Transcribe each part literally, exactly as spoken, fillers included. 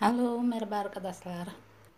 Halo, merhaba Arkadaşlar.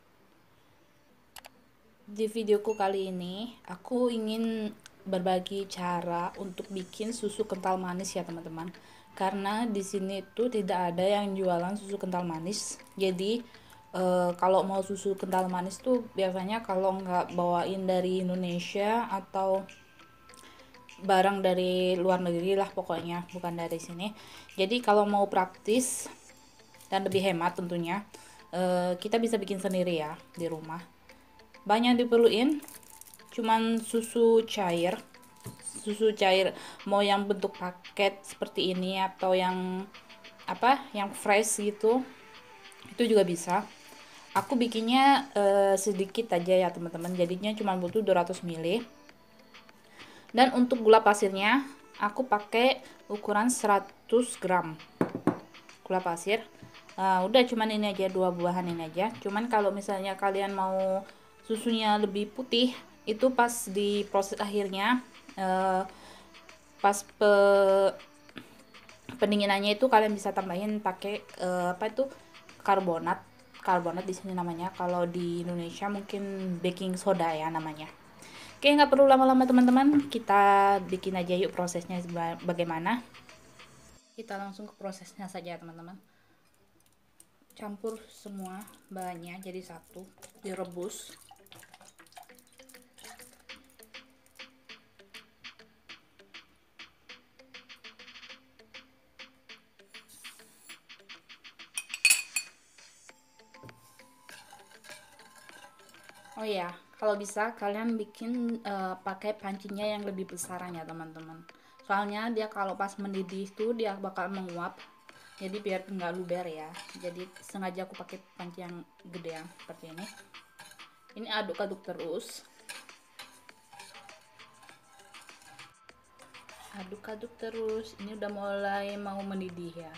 Di videoku kali ini, aku ingin berbagi cara untuk bikin susu kental manis ya teman-teman. Karena di sini tuh tidak ada yang jualan susu kental manis. Jadi eh, kalau mau susu kental manis tuh biasanya kalau nggak bawain dari Indonesia atau barang dari luar negeri lah pokoknya, bukan dari sini. Jadi kalau mau praktis dan lebih hemat tentunya, eh, kita bisa bikin sendiri ya di rumah. Banyak diperluin cuman susu cair, susu cair mau yang bentuk paket seperti ini atau yang apa yang fresh gitu, itu juga bisa. Aku bikinnya eh, sedikit aja ya teman-teman, jadinya cuma butuh dua ratus mililiter. Dan untuk gula pasirnya aku pakai ukuran seratus gram gula pasir. Uh, udah cuman ini aja, dua buahan ini aja. Cuman kalau misalnya kalian mau susunya lebih putih, itu pas di proses akhirnya, uh, pas pe pendinginannya itu kalian bisa tambahin pakai uh, apa itu karbonat karbonat di sini namanya. Kalau di Indonesia mungkin baking soda ya namanya. Oke, nggak perlu lama-lama teman-teman, kita bikin aja yuk prosesnya bagaimana. Kita langsung ke prosesnya saja teman-teman. Campur semua bahannya jadi satu, direbus. Oh ya, kalau bisa kalian bikin uh, pakai pancinya yang lebih besaran ya teman-teman. Soalnya dia kalau pas mendidih tuh dia bakal menguap. Jadi biar nggak luber ya. Jadi sengaja aku pakai panci yang gede yang seperti ini. Ini aduk-aduk terus. Aduk-aduk terus. Ini udah mulai mau mendidih ya.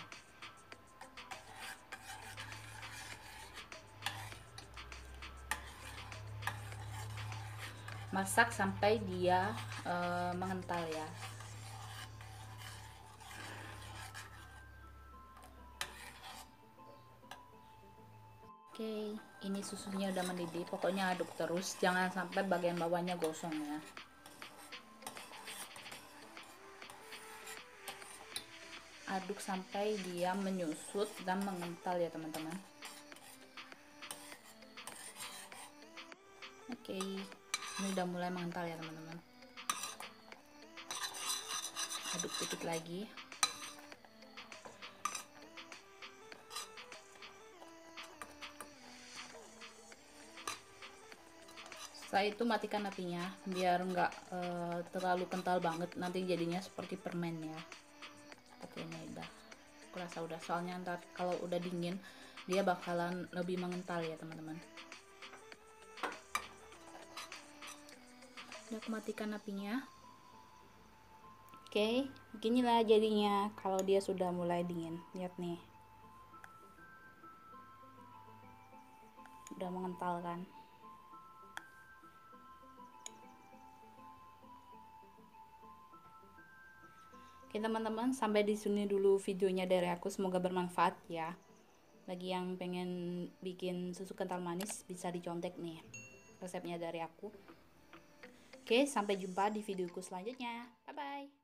Masak sampai dia uh, mengental ya. Oke, ini susunya udah mendidih. Pokoknya aduk terus, jangan sampai bagian bawahnya gosong ya. Aduk sampai dia menyusut dan mengental ya teman-teman. Oke, ini udah mulai mengental ya teman-teman. Aduk dikit lagi. Setelah itu matikan apinya biar nggak e, terlalu kental banget, nanti jadinya seperti permen ya. Seperti ini udah, aku rasa udah, soalnya ntar kalau udah dingin dia bakalan lebih mengental ya teman-teman. Udah, aku matikan apinya. Oke, beginilah jadinya kalau dia sudah mulai dingin. Lihat nih, udah mengental kan. Oke teman-teman, sampai di sini dulu videonya dari aku, semoga bermanfaat ya. Bagi yang pengen bikin susu kental manis bisa dicontek nih resepnya dari aku. Oke, sampai jumpa di videoku selanjutnya. Bye bye.